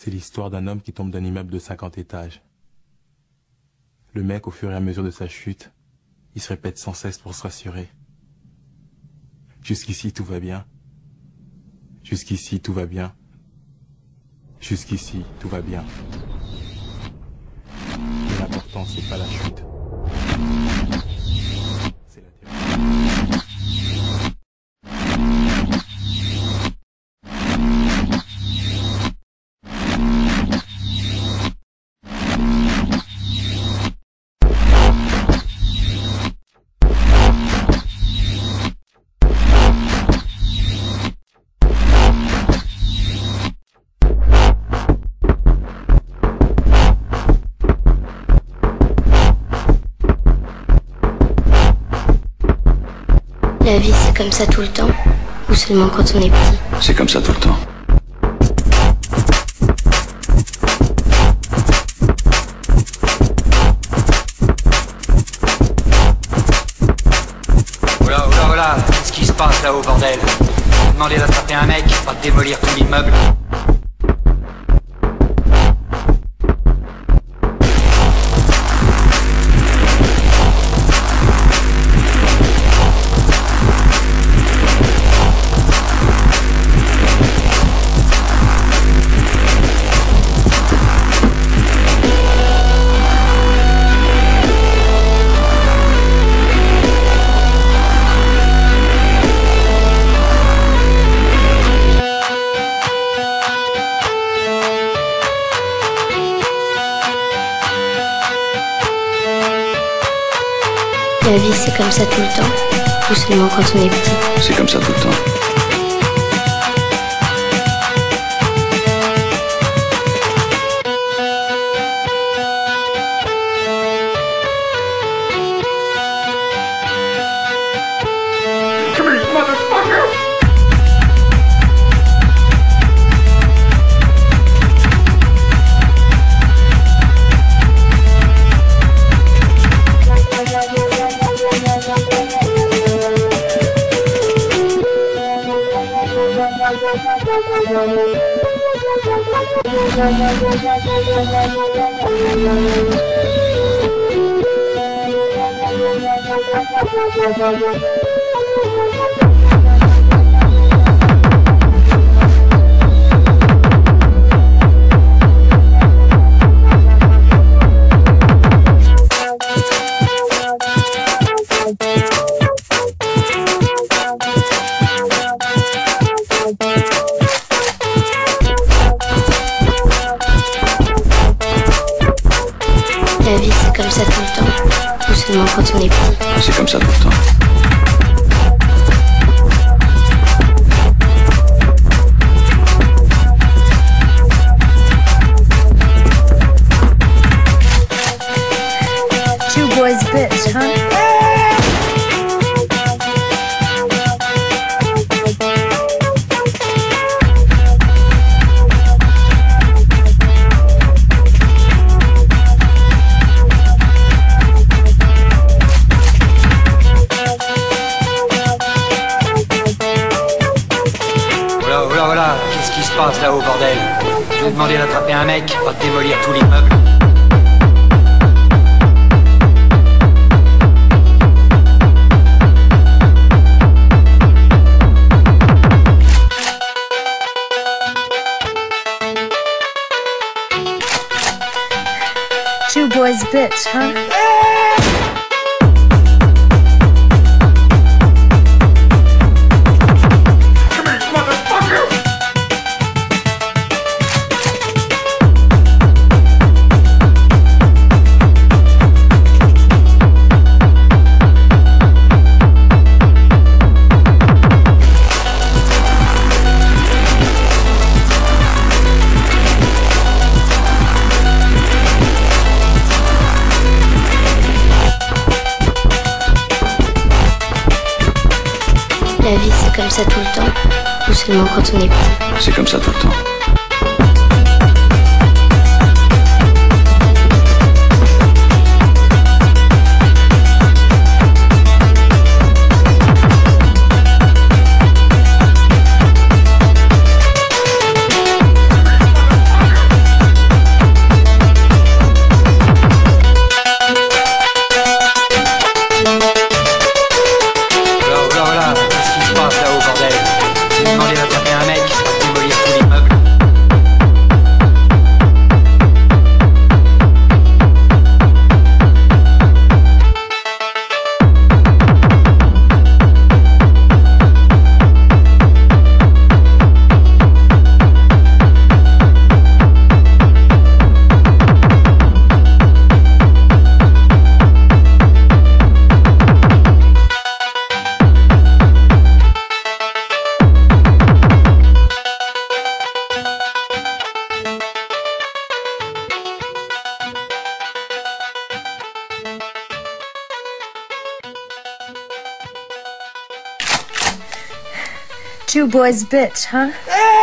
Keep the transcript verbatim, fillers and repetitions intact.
C'est l'histoire d'un homme qui tombe d'un immeuble de cinquante étages. Le mec, au fur et à mesure de sa chute, il se répète sans cesse pour se rassurer. Jusqu'ici, tout va bien. Jusqu'ici, tout va bien. Jusqu'ici, tout va bien. Mais l'important, c'est pas la chute. C'est l'atterrissage. La vie, c'est comme ça tout le temps, ou seulement quand on est petit? C'est comme ça tout le temps. Oula, oula, oula, qu'est-ce qui se passe là-haut, bordel? Demandez d'attraper un mec, pas de démolir tout l'immeuble. La vie, c'est comme ça tout le temps, ou seulement quand on est petit? C'est comme ça tout le temps. La vie, c'est comme ça tout le temps, ou seulement quand on est petit? C'est comme ça tout le temps. Two boys bitch, huh? Oula, oula, oula, qu'est-ce qui se passe là-haut, bordel? Je vais demander d'attraper un mec, pas de démolir tout l'immeuble. Two boys bitch, huh? La vie, c'est comme ça tout le temps, ou seulement quand on est petit? C'est comme ça tout le temps. Two boys bitch, huh?